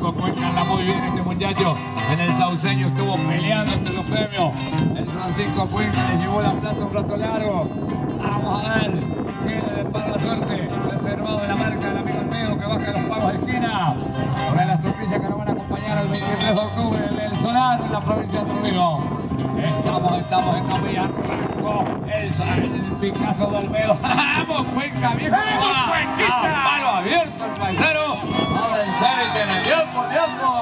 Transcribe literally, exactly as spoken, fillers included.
Francisco Cuenca anda muy bien este muchacho. En el Sauceño estuvo peleando entre los premios. El Francisco Cuenca le llevó la plata un rato largo. Vamos a ver qué le depara la suerte. Reservado de la marca del amigo mío que baja los pagos de esquina. Para las tropillas que nos van a acompañar el veintitrés de octubre en el Solar, en la provincia de Trujillo. Estamos, estamos en camilla. Arrancó el, el Picasso del Olmedo. ¡Vamos, Cuenca, viejo! ¡Vamos, Cuenquita! ¡Palo abierto el paisero! ¡A vencer y tiene tiempo, tiempo!